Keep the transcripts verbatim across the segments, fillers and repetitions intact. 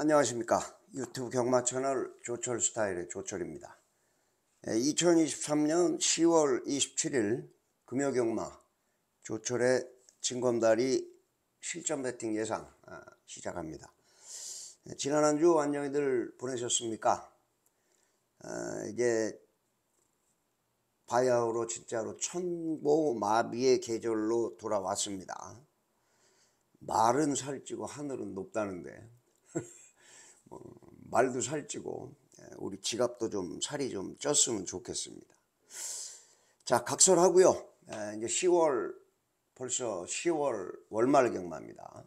안녕하십니까. 유튜브 경마 채널 조철 스타일의 조철입니다. 이천이십삼 년 시월 이십칠일 금요 경마 조철의 진검다리 실전 배팅 예상 시작합니다. 지난 한 주 안녕히들 보내셨습니까? 이제 바야흐로 진짜로 천고마비의 계절로 돌아왔습니다. 말은 살찌고 하늘은 높다는데 뭐 말도 살찌고 우리 지갑도 좀 살이 좀 쪘으면 좋겠습니다. 자, 각설하고요. 이제 시월 벌써 시월 월말 경마입니다.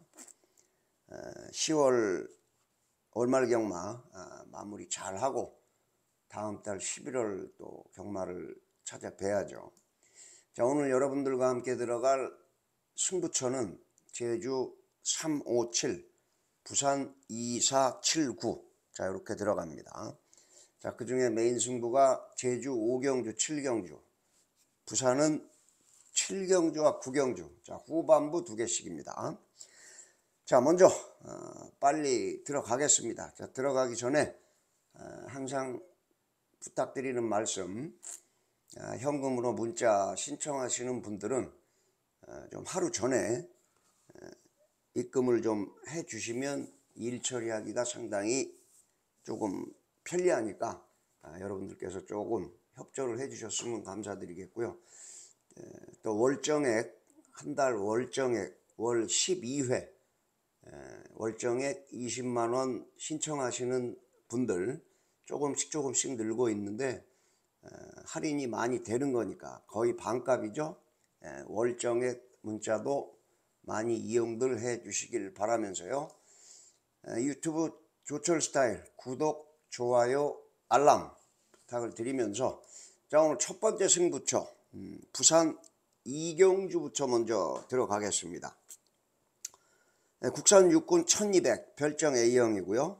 시월 월말 경마 마무리 잘 하고 다음 달 십일월 또 경마를 찾아뵈야죠. 자, 오늘 여러분들과 함께 들어갈 승부처는 제주 삼오칠, 부산 이사칠구. 자, 이렇게 들어갑니다. 자, 그 중에 메인 승부가 제주 오경주, 칠경주, 부산은 칠경주와 구경주. 자, 후반부 두 개씩입니다. 자, 먼저 어, 빨리 들어가겠습니다. 자, 들어가기 전에 어, 항상 부탁드리는 말씀, 어, 현금으로 문자 신청하시는 분들은 어, 좀 하루 전에 어, 입금을 좀 해주시면 일 처리하기가 상당히 조금 편리하니까 아, 여러분들께서 조금 협조를 해주셨으면 감사드리겠고요. 에, 또 월정액, 한 달 월정액 월 십이 회 에, 월정액 이십만 원 신청하시는 분들 조금씩 조금씩 늘고 있는데 에, 할인이 많이 되는 거니까 거의 반값이죠. 에, 월정액 문자도 많이 이용들 해 주시길 바라면서요. 에, 유튜브 조철 스타일 구독, 좋아요, 알람 부탁을 드리면서 자, 오늘 첫 번째 승부처 음, 부산 이경주부터 먼저 들어가겠습니다. 에, 국산 육군 천이백 별정 A형이고요.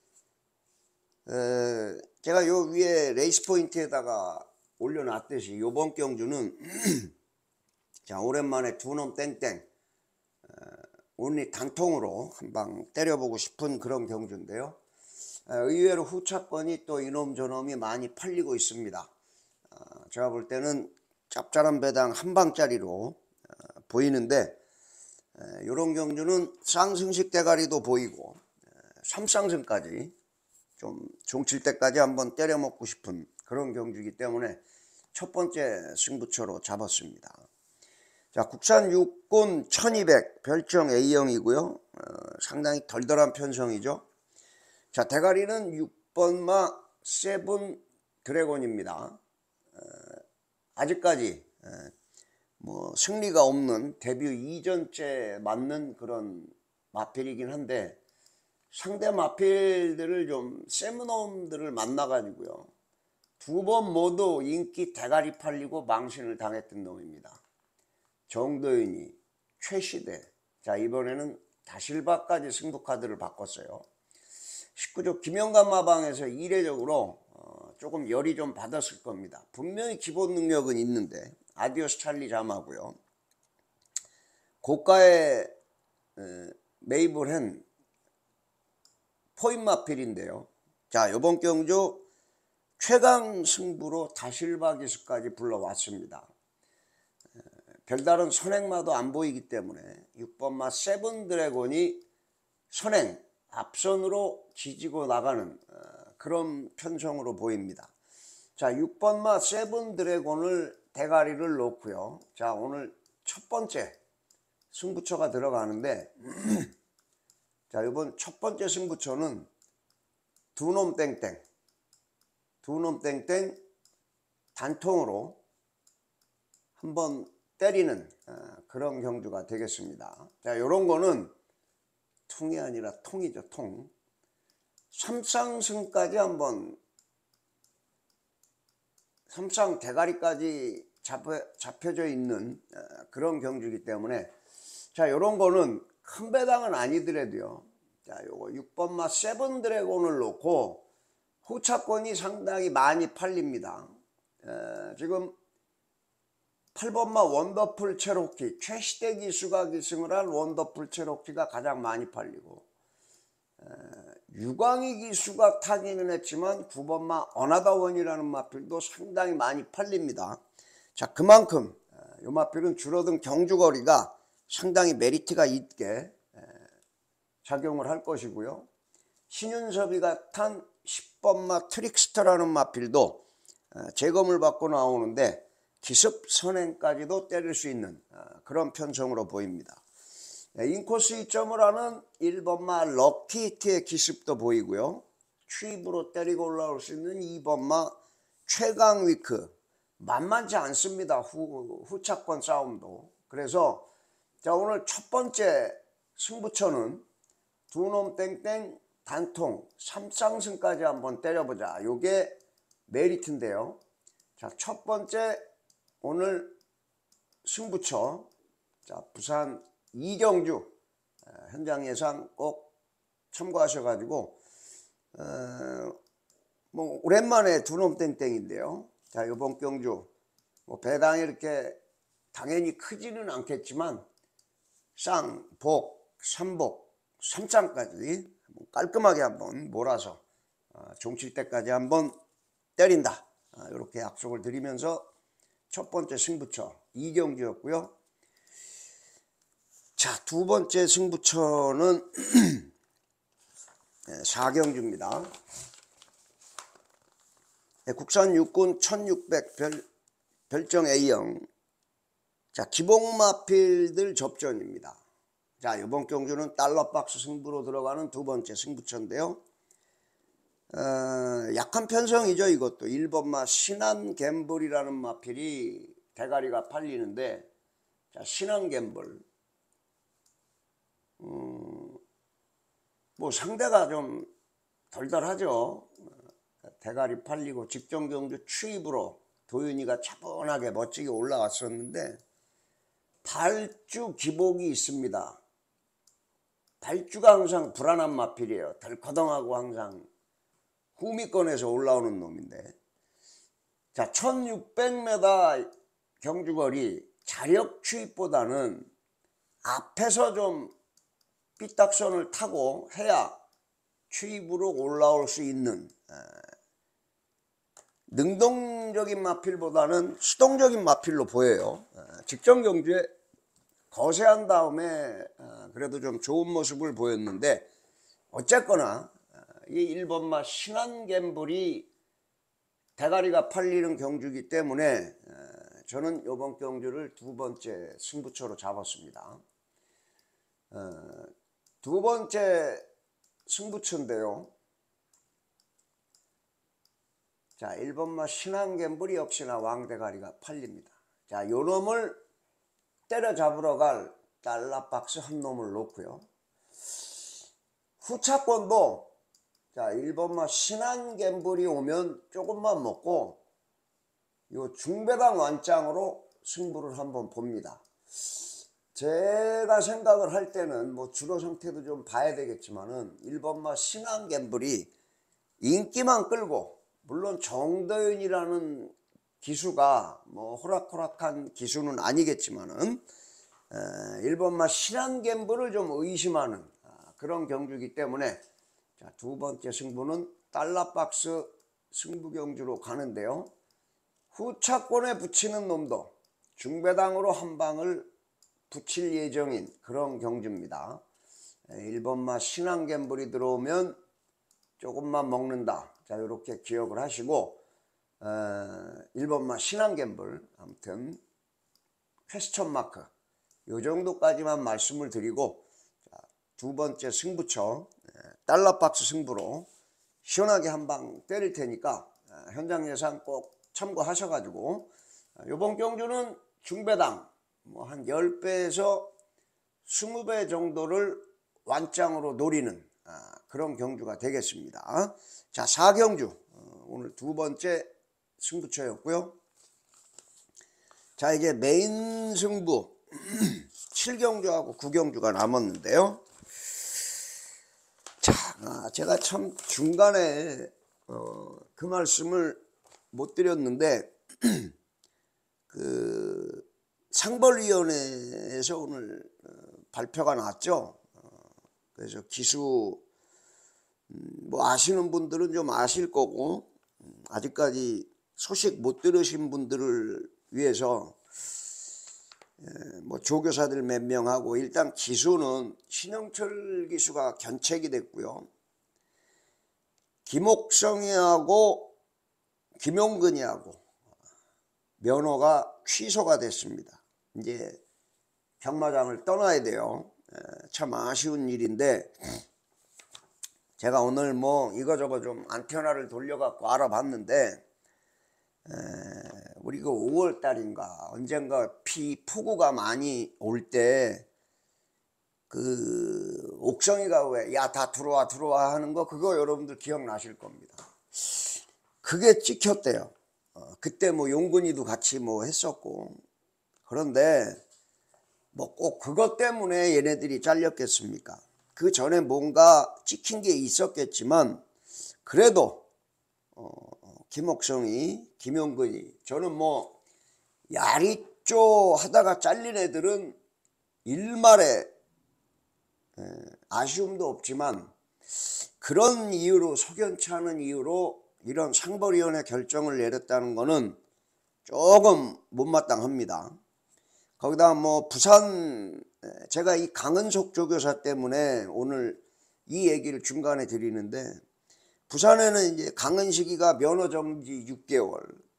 에, 제가 요 위에 레이스 포인트에다가 올려놨듯이 요번 경주는 자, 오랜만에 두 놈 땡땡 온리 단통으로 한방 때려보고 싶은 그런 경주인데요. 의외로 후차권이 또 이놈 저놈이 많이 팔리고 있습니다. 제가 볼 때는 짭짤한 배당 한 방짜리로 보이는데 이런 경주는 쌍승식 대가리도 보이고 삼쌍승까지 좀 종칠 때까지 한번 때려 먹고 싶은 그런 경주이기 때문에 첫 번째 승부처로 잡았습니다. 자, 국산 육군 천이백 별정 A형이고요. 어, 상당히 덜덜한 편성이죠. 자, 대가리는 육 번마 세븐 드래곤입니다. 어, 아직까지 에, 뭐 승리가 없는 데뷔 이전째 맞는 그런 마필이긴 한데 상대 마필들을 좀 세무놈들을 만나가지고요. 두 번 모두 인기 대가리 팔리고 망신을 당했던 놈입니다. 정도윤이, 최시대. 자, 이번에는 다실바까지 승부카드를 바꿨어요. 십구 조 김영감마방에서 이례적으로 어, 조금 열이 좀 받았을 겁니다. 분명히 기본 능력은 있는데 아디오스 찰리 잠하고요. 고가의 에, 매입을 한 포인마필인데요. 자, 이번 경주 최강 승부로 다실바 기수까지 불러왔습니다. 별다른 선행마도 안 보이기 때문에 육 번마 세븐 드래곤이 선행 앞선으로 지지고 나가는 그런 편성으로 보입니다. 자, 육 번마 세븐 드래곤을 대가리를 놓고요. 자, 오늘 첫 번째 승부처가 들어가는데 자, 이번 첫 번째 승부처는 두 놈 땡땡 두 놈 땡땡 단통으로 한번 때리는 그런 경주가 되겠습니다. 자, 요런 거는 통이 아니라 통이죠, 통. 삼쌍승까지 한번 삼쌍 대가리까지 잡혀, 잡혀져 있는 그런 경주이기 때문에 자, 요런 거는 큰 배당은 아니더라도요. 자, 요거 육 번마 세븐 드래곤을 놓고 후차권이 상당히 많이 팔립니다. 에, 지금 팔 번마 원더풀 체로키, 최시대 기수가 기승을 한 원더풀 체로키가 가장 많이 팔리고 유광희 기수가 타기는 했지만 구 번마 어나더원이라는 마필도 상당히 많이 팔립니다. 자, 그만큼 이 마필은 줄어든 경주거리가 상당히 메리트가 있게 작용을 할 것이고요. 신윤섭이가 탄 십 번마 트릭스터라는 마필도 재검을 받고 나오는데 기습 선행까지도 때릴 수 있는 그런 편성으로 보입니다. 인코스 이 점을 하는 일 번마 럭키히트의 기습도 보이고요. 추입으로 때리고 올라올 수 있는 이 번마 최강위크 만만치 않습니다. 후, 후차권 싸움도. 그래서 자, 오늘 첫 번째 승부처는 두 놈 땡땡 단통 삼상승까지 한번 때려보자. 요게 메리트인데요. 자, 첫 번째 오늘 승부처, 자, 부산 이경주 현장 예상 꼭 참고하셔가지고 어, 뭐 오랜만에 두 놈 땡땡인데요. 자, 이번 경주 뭐 배당이 이렇게 당연히 크지는 않겠지만 쌍, 복, 삼복, 삼장까지 깔끔하게 한번 몰아서 종칠 때까지 한번 때린다. 이렇게 약속을 드리면서 첫 번째 승부처 이경주였고요. 자, 두 번째 승부처는 사경주입니다. 국산 육군 천육백 별, 별정 A형. 자, 기복마필들 접전입니다. 자, 이번 경주는 달러박스 승부로 들어가는 두 번째 승부처인데요. 어, 약한 편성이죠. 이것도 일 번마 신한갬블이라는 마필이 대가리가 팔리는데, 자, 신한갬블 음, 뭐 상대가 좀 덜덜하죠. 대가리 팔리고 직전경주 추입으로 도윤이가 차분하게 멋지게 올라왔었는데 발주 기복이 있습니다. 발주가 항상 불안한 마필이에요. 덜커덩하고 항상 후미권에서 올라오는 놈인데, 자, 천육백 미터 경주거리 자력 추입보다는 앞에서 좀 삐딱선을 타고 해야 추입으로 올라올 수 있는 능동적인 마필보다는 수동적인 마필로 보여요. 직전 경주에 거세한 다음에 그래도 좀 좋은 모습을 보였는데, 어쨌거나 이 일 번마 신한갬블이 대가리가 팔리는 경주이기 때문에 저는 이번 경주를 두 번째 승부처로 잡았습니다. 두 번째 승부처인데요. 자, 일 번마 신한갬블이 역시나 왕대가리가 팔립니다. 자, 요 놈을 때려잡으러 갈 달러박스 한 놈을 놓고요. 후차권도 자, 일 번마 신한갬블이 오면 조금만 먹고 요 중배당 완장으로 승부를 한번 봅니다. 제가 생각을 할 때는 뭐 주로 상태도 좀 봐야 되겠지만은 일 번마 신한갬블이 인기만 끌고, 물론 정도윤이라는 기수가 뭐 호락호락한 기수는 아니겠지만은 일 번마 신한갬블을 좀 의심하는 그런 경주이기 때문에, 자, 두 번째 승부는 달러박스 승부 경주로 가는데요. 후차권에 붙이는 놈도 중배당으로 한 방을 붙일 예정인 그런 경주입니다. 일 번마 신한갬블이 들어오면 조금만 먹는다. 자, 이렇게 기억을 하시고, 어, 일 번마 신한갬블 아무튼 퀘스천 마크 요 정도까지만 말씀을 드리고, 자, 두 번째 승부처 달러박스 승부로 시원하게 한 방 때릴 테니까 현장 예상 꼭 참고하셔가지고, 요번 경주는 중배당 뭐 한 십 배에서 이십 배 정도를 완장으로 노리는 그런 경주가 되겠습니다. 자, 사 경주 오늘 두 번째 승부처였고요. 자, 이제 메인 승부 칠 경주하고 구 경주가 남았는데요. 자, 아, 제가 참 중간에 어, 그 말씀을 못 드렸는데 그 상벌위원회에서 오늘 어, 발표가 났죠. 어, 그래서 기수 음, 뭐 아시는 분들은 좀 아실 거고, 아직까지 소식 못 들으신 분들을 위해서 뭐 조교사들 몇 명하고, 일단 기수는 신영철 기수가 견책이 됐고요. 김옥성이하고 김용근이하고 면허가 취소가 됐습니다. 이제 경마장을 떠나야 돼요. 참 아쉬운 일인데, 제가 오늘 뭐 이거저거 좀 안테나를 돌려갖고 알아봤는데, 에, 우리 그 오월 달인가 언젠가 피 폭우가 많이 올 때 그 옥성이가 왜 야 다 들어와 들어와 하는 거, 그거 여러분들 기억나실 겁니다. 그게 찍혔대요. 어, 그때 뭐 용근이도 같이 뭐 했었고. 그런데 뭐 꼭 그것 때문에 얘네들이 잘렸겠습니까? 그 전에 뭔가 찍힌 게 있었겠지만, 그래도 어, 김옥성이, 김용근이, 저는 뭐 야리쪼 하다가 잘린 애들은 일말에 에, 아쉬움도 없지만, 그런 이유로, 석연치 않은 이유로 이런 상벌위원회 결정을 내렸다는 거는 조금 못마땅합니다. 거기다 뭐 부산, 제가 이 강은석 조교사 때문에 오늘 이 얘기를 중간에 드리는데, 부산에는 이제 강은식이가 면허 정지 육 개월,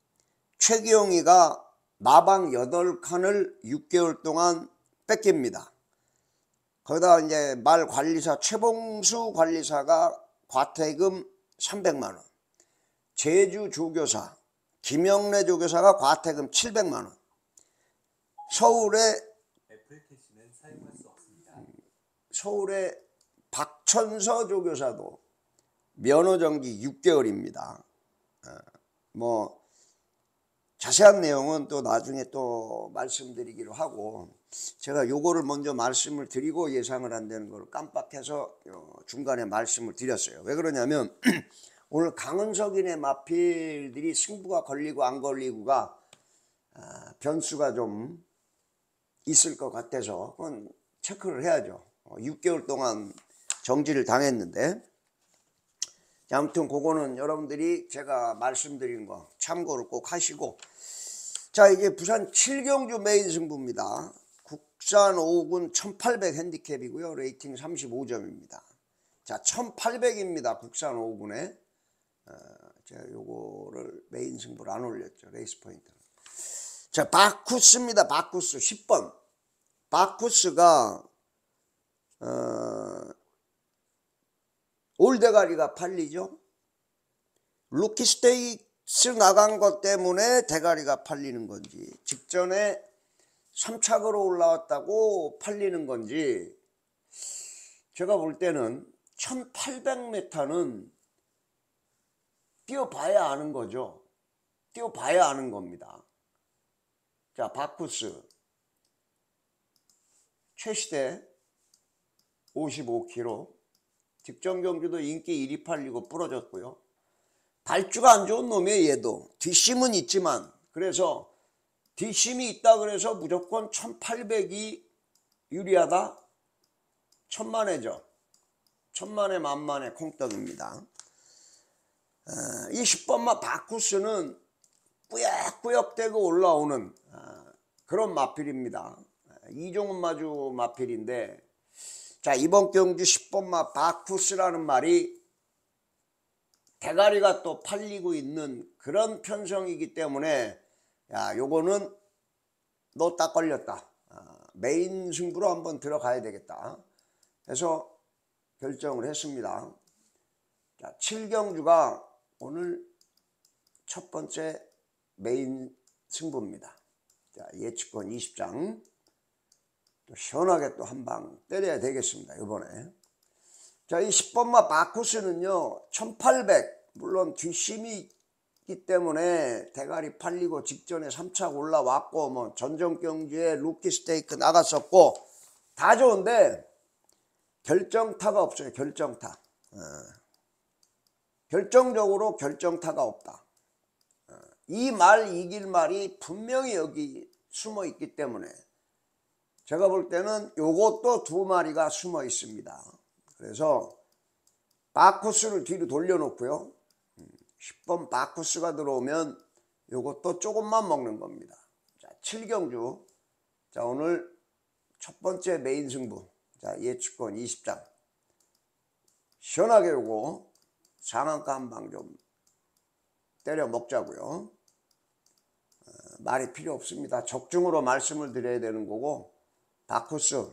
최기용이가 마방 여덟 칸을 육 개월 동안 뺏깁니다. 거기다 이제 말 관리사 최봉수 관리사가 과태금 삼백만 원, 제주 조교사 김영래 조교사가 과태금 칠백만 원, 서울에 애플캐시는 사용할 수 없습니다. 서울의 박천서 조교사도 면허 정지 육 개월입니다. 뭐 자세한 내용은 또 나중에 또 말씀드리기로 하고, 제가 요거를 먼저 말씀을 드리고 예상을 안 되는 걸 깜빡해서 중간에 말씀을 드렸어요. 왜 그러냐면 오늘 강은석이네 마필들이 승부가 걸리고 안 걸리고가 변수가 좀 있을 것 같아서 그건 체크를 해야죠. 육 개월 동안 정지를 당했는데, 아무튼 그거는 여러분들이 제가 말씀드린 거 참고를 꼭 하시고, 자 이제 부산 칠경주 메인 승부입니다. 국산 오 군 천팔백 핸디캡이고요. 레이팅 삼십오 점입니다. 자 천팔백입니다. 국산 오 군에 어, 제가 요거를 메인 승부를 안 올렸죠. 레이스 포인트는. 자 바쿠스입니다. 바쿠스 십 번. 바쿠스가 어, 올대가리가 팔리죠. 루키 스테이크스 나간 것 때문에 대가리가 팔리는 건지, 직전에 삼 착으로 올라왔다고 팔리는 건지, 제가 볼 때는 천팔백 미터는 뛰어봐야 아는 거죠. 뛰어봐야 아는 겁니다. 자 바쿠스 최시대 오십오 킬로그램, 직전 경주도 인기 일 위 팔리고 부러졌고요. 발주가 안 좋은 놈이에요. 얘도 뒷심은 있지만, 그래서 뒷심이 있다 그래서 무조건 천팔백이 유리하다? 천만에죠. 천만에 만만에 콩떡입니다. 어, 이 십 번마 바쿠스는 꾸역꾸역대고 올라오는 어, 그런 마필입니다. 이종훈 마주 마필인데, 자 이번 경주 십 번마 바쿠스라는 말이 대가리가 또 팔리고 있는 그런 편성이기 때문에, 야 요거는 너 딱 걸렸다, 아, 메인 승부로 한번 들어가야 되겠다 해서 결정을 했습니다. 자 칠경주가 오늘 첫 번째 메인 승부입니다. 자 예측권 이십 장 또 시원하게 또 한 방 때려야 되겠습니다. 이번에. 자 이 십 번마 바쿠스는요 천팔백, 물론 뒷심이 있기 때문에 대가리 팔리고 직전에 삼 착 올라왔고, 뭐 전전 경주에 루키 스테이크 나갔었고 다 좋은데 결정타가 없어요. 결정타. 어. 결정적으로 결정타가 없다. 어. 이 말 이길 말이 분명히 여기 숨어 있기 때문에 제가 볼 때는 요것도 두 마리가 숨어 있습니다. 그래서 바코스를 뒤로 돌려놓고요. 십 번 바코스가 들어오면 요것도 조금만 먹는 겁니다. 자, 칠 경주. 자, 오늘 첫 번째 메인 승부. 자, 예측권 이십 장. 시원하게 요거 상한가 한 방 좀 때려 먹자고요. 어, 말이 필요 없습니다. 적중으로 말씀을 드려야 되는 거고, 바코스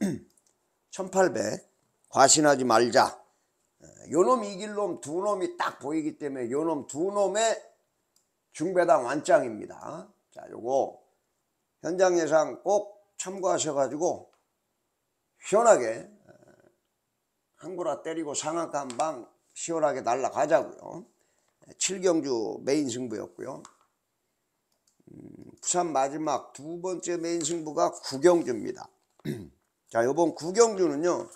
천팔백 과신하지 말자. 요놈 이길 놈 두 놈이 딱 보이기 때문에 요놈 두 놈의 중배당 완짱입니다. 자, 요거 현장 예상 꼭 참고하셔가지고 시원하게 한구라 때리고 상한가 한 방 시원하게 날라가자고요. 칠 경주 메인 승부였고요. 음, 부산 마지막 두 번째 메인 승부가 구 경주입니다. 자, 요번 구 경주는요.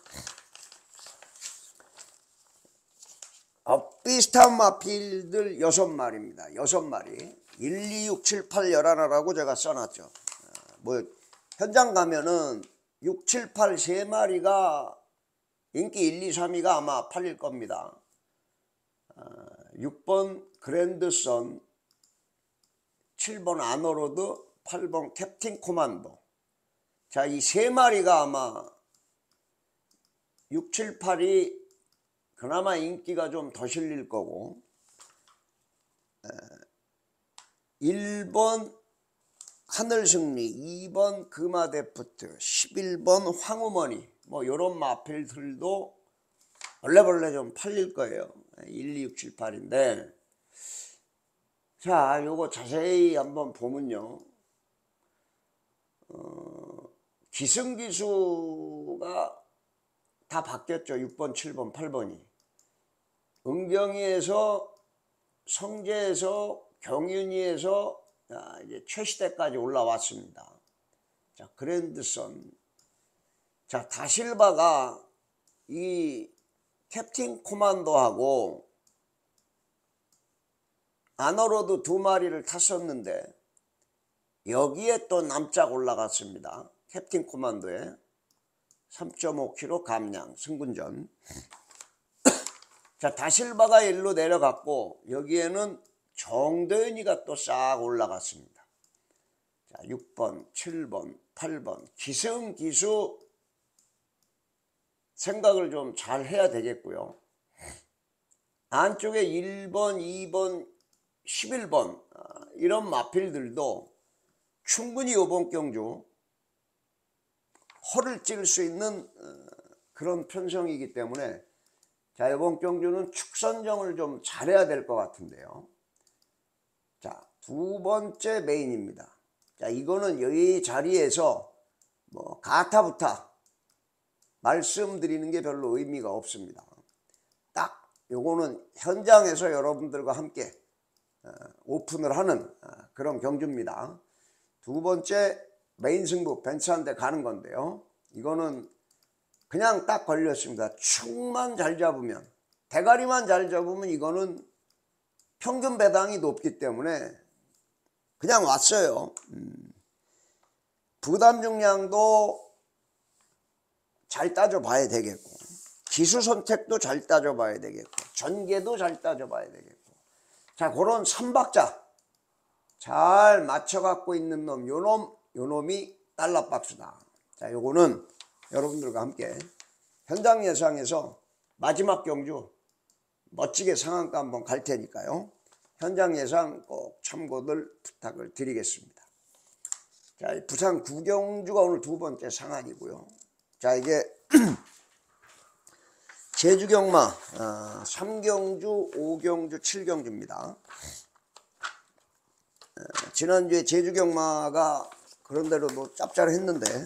어, 비슷한 마필들 여섯 마리입니다. 여섯 마리. 일, 이, 육, 칠, 팔, 열하나라고 제가 써놨죠. 어, 뭐 현장 가면은 육, 칠, 팔 세 마리가 인기 일, 이, 삼 위가 아마 팔릴 겁니다. 어, 육 번 그랜드선, 칠 번 아너로드, 팔 번 캡틴 코만도. 자, 이 세 마리가 아마 육, 칠, 팔이 그나마 인기가 좀 더 실릴 거고, 일 번 하늘승리, 이 번 금화데프트, 십일 번 황우머니, 뭐 요런 마필들도 벌레벌레 좀 팔릴 거예요. 일, 이, 육, 칠, 팔인데, 자, 요거 자세히 한번 보면요. 어, 기승기수가 다 바뀌었죠. 육 번, 칠 번, 팔 번이. 은경이에서, 성재에서, 경윤이에서 자, 이제 최시대까지 올라왔습니다. 자, 그랜드선. 자, 다실바가 이 캡틴 코만도하고 아너로드 두 마리를 탔었는데 여기에 또 남짝 올라갔습니다. 캡틴 코만도에 삼 점 오 킬로미터 감량 승분전. 자, 다실바가 일로 내려갔고 여기에는 정도현이가 또 싹 올라갔습니다. 자, 육 번, 칠 번, 팔 번 기승기수 생각을 좀 잘 해야 되겠고요. 안쪽에 일 번, 이 번, 십일 번 이런 마필들도 충분히 이번 경주 허를 찔 수 있는 그런 편성이기 때문에 자, 이번 경주는 축선정을 좀 잘해야 될 것 같은데요. 자, 두 번째 메인입니다. 자, 이거는 이 자리에서 뭐 가타부타 말씀드리는 게 별로 의미가 없습니다. 딱 요거는 현장에서 여러분들과 함께 오픈을 하는 그런 경주입니다. 두 번째 메인 승부 벤츠 한 대 가는 건데요. 이거는 그냥 딱 걸렸습니다. 축만 잘 잡으면, 대가리만 잘 잡으면 이거는 평균 배당이 높기 때문에 그냥 왔어요. 음. 부담 중량도 잘 따져봐야 되겠고, 기수 선택도 잘 따져봐야 되겠고, 전개도 잘 따져봐야 되겠고. 자, 그런 삼박자 잘 맞춰갖고 있는 놈, 요 놈, 요 놈이 달러박스다. 자, 요거는 여러분들과 함께 현장 예상에서 마지막 경주 멋지게 상한가 한번 갈 테니까요. 현장 예상 꼭 참고들 부탁을 드리겠습니다. 자, 부산 구 경주가 오늘 두 번째 상한이고요. 자, 이게 제주 경마 어, 삼 경주, 오 경주, 칠 경주입니다. 어, 지난주에 제주 경마가 그런대로 뭐 짭짤했는데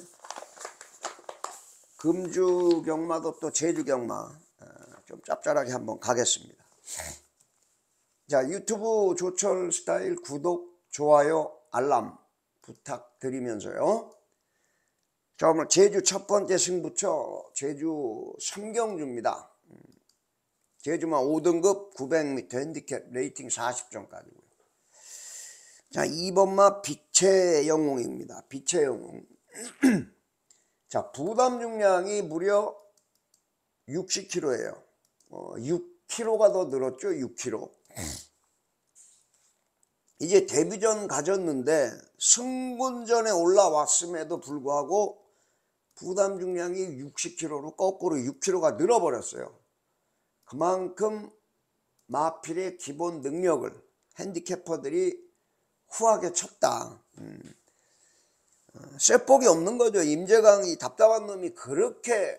금주 경마도 또 제주 경마 어, 좀 짭짤하게 한번 가겠습니다. 자, 유튜브 조철 스타일 구독, 좋아요, 알람 부탁드리면서요. 자, 오늘 제주 첫 번째 승부처 제주 삼 경주입니다. 제주만 오 등급 구백 미터 핸디캡 레이팅 사십 점까지고요. 자, 이 번마 빛의 영웅입니다. 빛의 영웅. 자, 부담 중량이 무려 육십 킬로그램예요. 어, 육 킬로그램가 더 늘었죠. 육 킬로그램. 이제 데뷔전 가졌는데 승군전에 올라왔음에도 불구하고 부담 중량이 육십 킬로그램로 거꾸로 육 킬로그램가 늘어버렸어요. 그만큼 마필의 기본 능력을 핸디캐퍼들이 후하게 쳤다. 음. 쇠폭이 없는 거죠. 임재강이 답답한 놈이 그렇게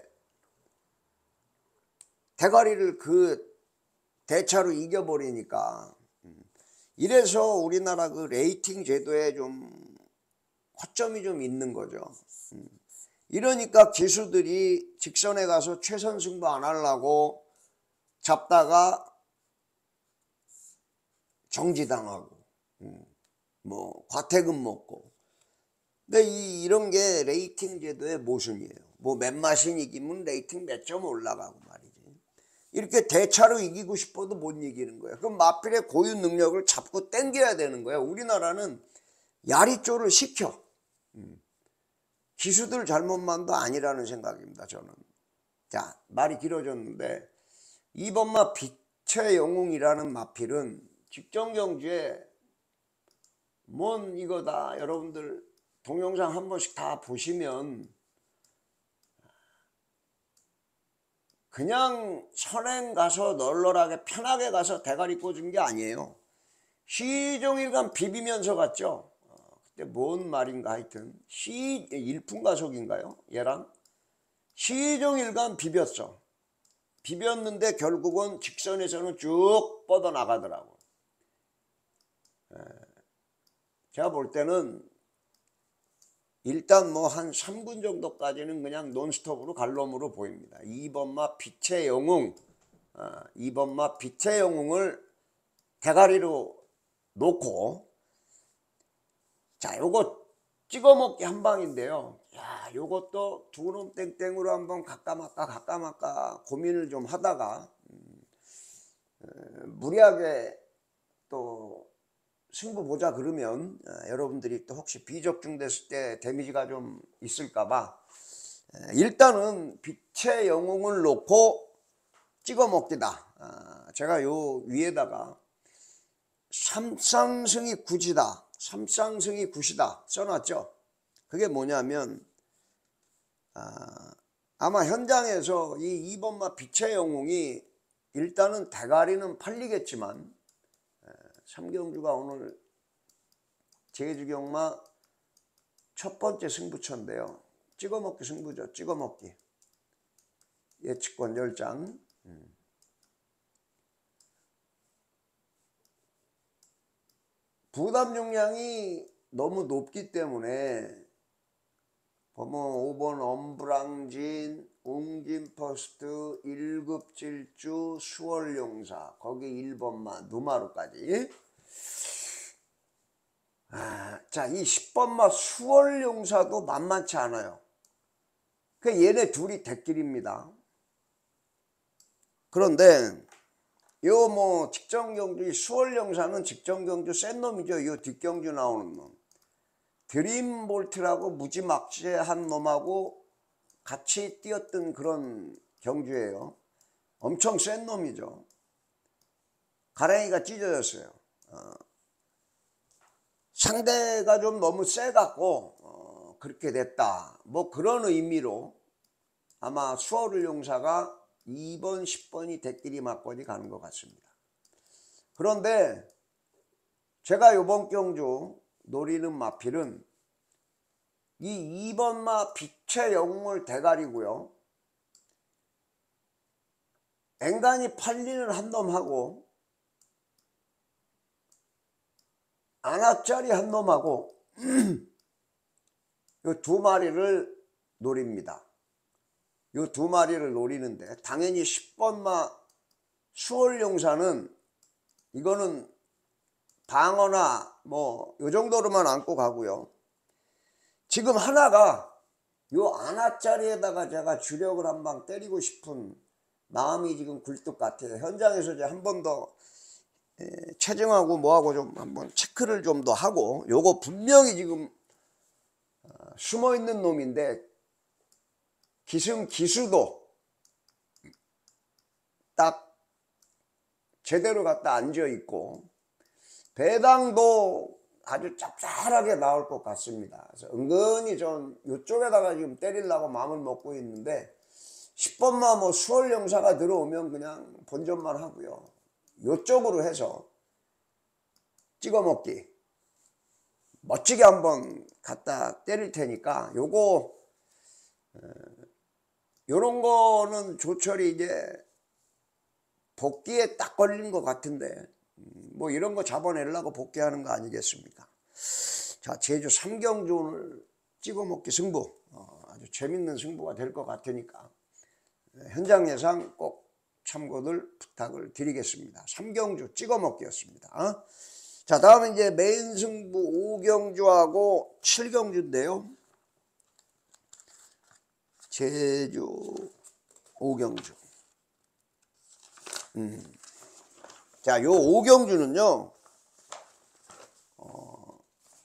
대가리를 그 대차로 이겨버리니까. 이래서 우리나라 그 레이팅 제도에 좀 허점이 좀 있는 거죠. 이러니까 기수들이 직선에 가서 최선 승부 안 하려고 잡다가 정지당하고 뭐 과태금 먹고. 근데 이, 이런 게 레이팅 제도의 모순이에요. 뭐 몇 마신 이기면 레이팅 몇 점 올라가고 말이지. 이렇게 대차로 이기고 싶어도 못 이기는 거예요. 그럼 마필의 고유 능력을 잡고 당겨야 되는 거예요. 우리나라는 야리쪼를 시켜. 음. 기수들 잘못만도 아니라는 생각입니다. 저는. 자, 말이 길어졌는데 이번마 빛의 영웅이라는 마필은 직전경주에 뭔 이거다. 여러분들 동영상 한 번씩 다 보시면 그냥 선행 가서 널널하게 편하게 가서 대가리 꽂은 게 아니에요. 시종일관 비비면서 갔죠. 어, 그때 뭔 말인가 하여튼 시 일품가속인가요? 얘랑 시종일관 비볐어. 비볐는데 결국은 직선에서는 쭉 뻗어나가더라고. 에, 제가 볼 때는 일단 뭐 한 삼 분 정도까지는 그냥 논스톱으로 갈 놈으로 보입니다. 이번마 빛의 영웅, 어, 이번마 빛의 영웅을 대가리로 놓고, 자, 요거 찍어먹기 한 방인데요. 야, 요것도 두 놈 땡땡으로 한번 갈까 말까 갈까 말까 고민을 좀 하다가 음, 어, 무리하게 또 승부 보자 그러면 어, 여러분들이 또 혹시 비적중 됐을 때 데미지가 좀 있을까봐 에, 일단은 빛의 영웅을 놓고 찍어 먹기다. 어, 제가 요 위에다가 삼쌍승이 굿이다, 삼쌍승이 굿이다 써놨죠. 그게 뭐냐면 아, 아마 현장에서 이 이번마 빛의 영웅이 일단은 대가리는 팔리겠지만 삼경주가 오늘 제주경마 첫 번째 승부처인데요. 찍어먹기 승부죠. 찍어먹기. 예측권 열 장. 음. 부담 중량이 너무 높기 때문에 보면 오 번 엄브랑진, 웅진퍼스트, 일급질주, 수월용사, 거기 일 번마 누마루까지. 아, 자, 이 십 번마 수월용사도 만만치 않아요. 그 얘네 둘이 대길입니다. 그런데 요 뭐 직전경주 수월용사는 직전경주 센 놈이죠. 요 뒷경주 나오는 놈. 드림볼트라고 무지막지한 놈하고 같이 뛰었던 그런 경주예요. 엄청 센 놈이죠. 가랭이가 찢어졌어요. 어, 상대가 좀 너무 세갖고 어, 그렇게 됐다. 뭐 그런 의미로 아마 수월용사가 이 번, 십 번이 대끼리 맞권이 가는 것 같습니다. 그런데 제가 이번 경주 노리는 마필은 이 이 번마 빛의 영웅을 대가리고요. 앵간히 팔리는 한 놈하고 안압짜리 한 놈하고 이 두 마리를 노립니다. 이 두 마리를 노리는데 당연히 십 번마 수월용사는 이거는 방어나 뭐 요 정도로만 안고 가고요. 지금 하나가 요 안압짜리에다가 제가 주력을 한 방 때리고 싶은 마음이 지금 굴뚝 같아요. 현장에서 이제 한 번 더 체증하고 뭐하고 좀 한번 체크를 좀 더 하고, 요거 분명히 지금 숨어 있는 놈인데 기승 기수도 딱 제대로 갖다 앉아 있고 배당도 아주 짭짤하게 나올 것 같습니다. 그래서 은근히 좀 이쪽에다가 지금 때리려고 마음을 먹고 있는데 십 번만 뭐 수월 영사가 들어오면 그냥 본전만 하고요. 이쪽으로 해서 찍어 먹기 멋지게 한번 갖다 때릴 테니까 요거 요런 거는 조철이 이제 복귀에 딱 걸린 것 같은데 뭐 이런 거 잡아내려고 복귀하는 거 아니겠습니까? 자, 제주 삼경주 오늘 찍어먹기 승부, 어, 아주 재밌는 승부가 될 것 같으니까 현장 예상 꼭 참고들 부탁을 드리겠습니다. 삼경주 찍어먹기였습니다. 어? 자, 다음은 이제 메인 승부 오경주하고 칠경주인데요. 제주 오경주. 음. 자, 요 오경주는요, 어,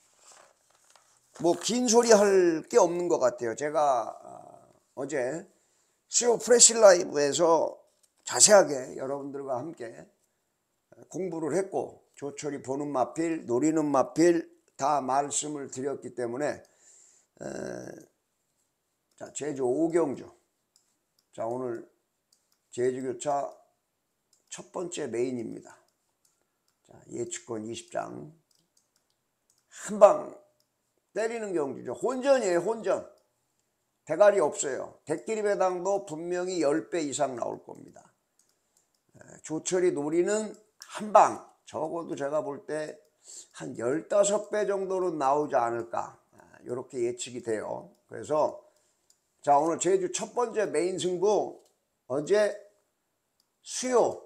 뭐, 긴 소리 할 게 없는 것 같아요. 제가, 어, 어제 수요 프레시 라이브에서 자세하게 여러분들과 함께 공부를 했고, 조철이 보는 마필, 노리는 마필 다 말씀을 드렸기 때문에, 에, 자, 제주 오경주. 자, 오늘 제주교차 첫 번째 메인입니다. 자, 예측권 이십 장. 한방 때리는 경주죠. 혼전이에요, 혼전. 대가리 없어요. 대끼리 배당도 분명히 십 배 이상 나올 겁니다. 조철이 노리는 한방. 적어도 제가 볼 때 한 십오 배 정도는 나오지 않을까. 이렇게 예측이 돼요. 그래서 자, 오늘 제주 첫 번째 메인 승부 어제 수요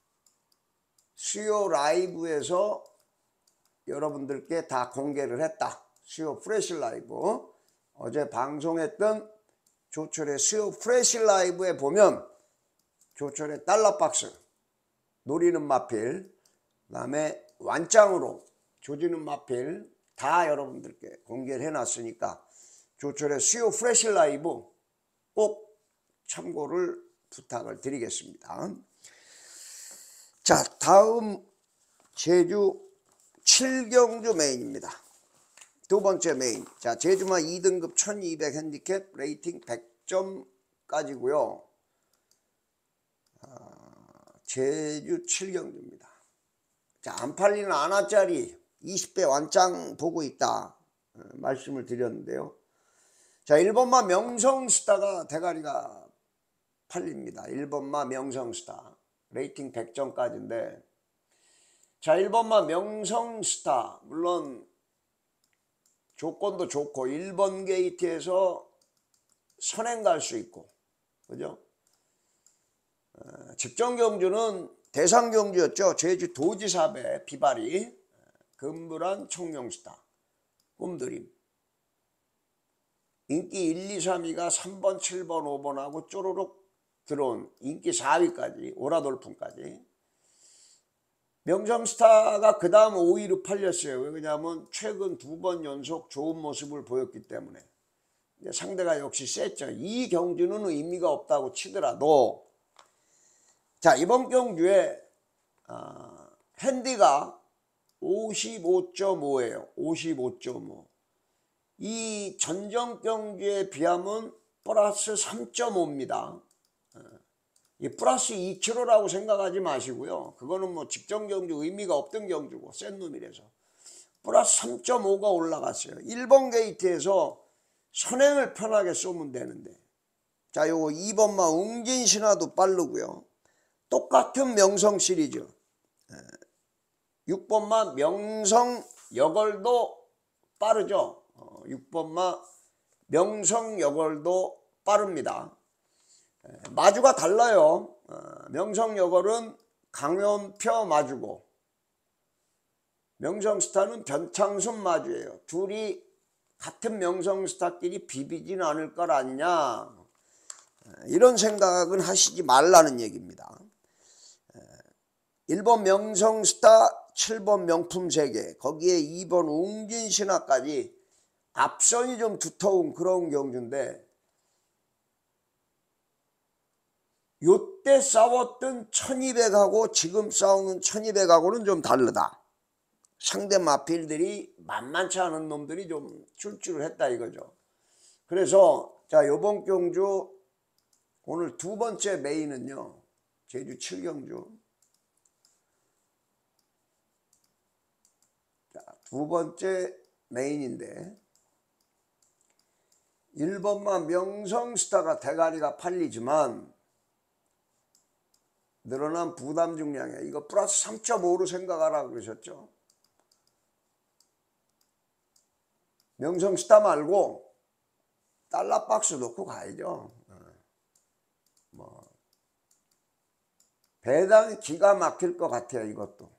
수요 라이브에서 여러분들께 다 공개를 했다. 수요 프레시 라이브. 어제 방송했던 조철의 수요 프레시 라이브에 보면 조철의 달러박스, 노리는 마필, 그 다음에 완짱으로 조지는 마필 다 여러분들께 공개를 해놨으니까 조철의 수요 프레시 라이브 꼭 참고를 부탁을 드리겠습니다. 자, 다음 제주 칠경주 메인입니다. 두 번째 메인. 자, 제주마 이 등급 천이백 핸디캡 레이팅 백 점까지고요. 아, 제주 칠경주입니다. 자, 안 팔리는 안화짜리 이십 배 완짱 보고 있다 어, 말씀을 드렸는데요. 자, 일 번마 명성스타가 대가리가 팔립니다. 일 번마 명성스타 레이팅 백 점까지인데, 자, 일 번마 명성스타 물론 조건도 좋고 일 번 게이트에서 선행 갈 수 있고, 그죠? 어, 직전경주는 대상경주였죠. 제주 도지사배 비바리 금불안 청룡스타 꿈드림. 인기 일, 이, 삼 위가 삼 번, 칠 번, 오 번하고 쪼르륵 들어온 인기 사 위까지 오라돌풍까지. 명성스타가 그 다음 오 위로 팔렸어요. 왜냐하면 최근 두 번 연속 좋은 모습을 보였기 때문에. 상대가 역시 셌죠. 이 경주는 의미가 없다고 치더라도, 자, 이번 경주에 어, 핸디가 오십오 점 오예요. 오십오 점 오. 이 전정 경주에 비하면 플러스 삼 점 오입니다. 이 플러스 이 킬로미터라고 생각하지 마시고요. 그거는 뭐 직전 경주 의미가 없던 경주고 센 놈이라서 플러스 삼 점 오가 올라갔어요. 일 번 게이트에서 선행을 편하게 쏘면 되는데, 자, 요거 이 번마 웅진신화도 빠르고요. 똑같은 명성 시리즈 육 번마 명성 여걸도 빠르죠. 어, 육 번마 명성 여걸도 빠릅니다. 마주가 달라요. 어, 명성 여걸은 강연표 마주고 명성스타는 변창순 마주예요. 둘이 같은 명성스타끼리 비비지는 않을 것 아니냐, 이런 생각은 하시지 말라는 얘기입니다. 일 번 명성스타, 칠 번 명품세계, 거기에 이 번 웅진신화까지 앞선이 좀 두터운 그런 경주인데, 요때 이때 싸웠던 천이백하고 지금 싸우는 천이백하고는 좀 다르다. 상대 마필들이 만만치 않은 놈들이 좀 출주를 했다 이거죠. 그래서 자, 요번 경주 오늘 두 번째 메인은요, 제주 칠경주. 자, 두 번째 메인인데 일 번마 명성스타가 대가리가 팔리지만 늘어난 부담 중량에 이거 플러스 삼 점 오로 생각하라 그러셨죠. 명성스타 말고 달러 박스 놓고 가야죠. 뭐 배당이 기가 막힐 것 같아요. 이것도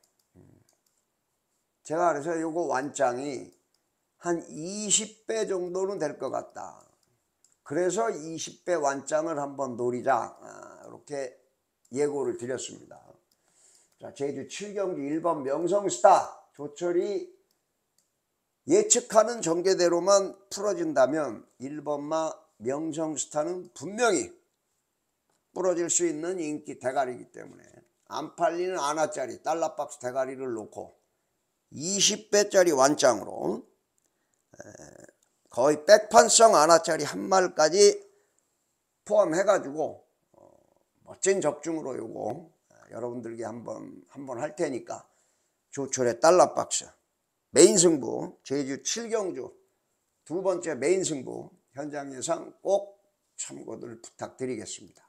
제가 그래서 요거 완장이 한 이십 배 정도는 될 것 같다. 그래서 이십 배 완장을 한번 노리자, 이렇게 예고를 드렸습니다. 자, 제주 칠경주 일 번 명성스타 조철이 예측하는 전개대로만 풀어진다면 일 번마 명성스타는 분명히 부러질 수 있는 인기 대가리이기 때문에 안 팔리는 아나짜리 달러박스 대가리를 놓고 이십 배짜리 완장으로 거의 백판성 아나짜리 한 말까지 포함해가지고 멋진 적중으로 요거 여러분들께 한번 한번 할 테니까 조철의 달러박스 메인 승부 제주 칠경주 두 번째 메인 승부 현장 예상 꼭 참고들 부탁드리겠습니다.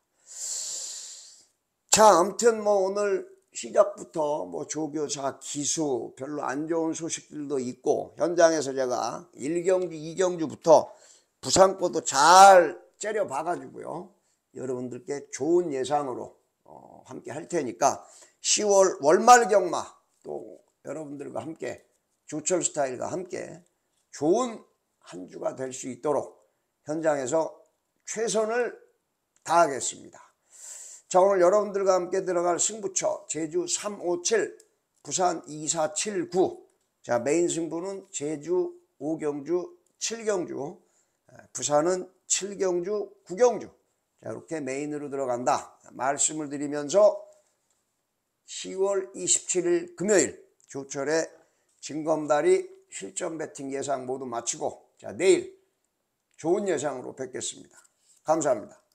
자, 아무튼 뭐 오늘 시작부터 뭐 조교사 기수 별로 안 좋은 소식들도 있고 현장에서 제가 일 경주 이 경주부터 부상포도 잘 째려 봐 가지고요 여러분들께 좋은 예상으로 어, 함께 할 테니까 시월 월말 경마 또 여러분들과 함께 조철 스타일과 함께 좋은 한 주가 될 수 있도록 현장에서 최선을 다하겠습니다. 자, 오늘 여러분들과 함께 들어갈 승부처 제주 삼오칠 부산 이사칠구. 자, 메인 승부는 제주 오경주 칠경주, 부산은 칠경주 구경주. 자, 이렇게 메인으로 들어간다 말씀을 드리면서 시월 이십칠일 금요일 조철의 진검다리 실전 배팅 예상 모두 마치고 자, 내일 좋은 예상으로 뵙겠습니다. 감사합니다.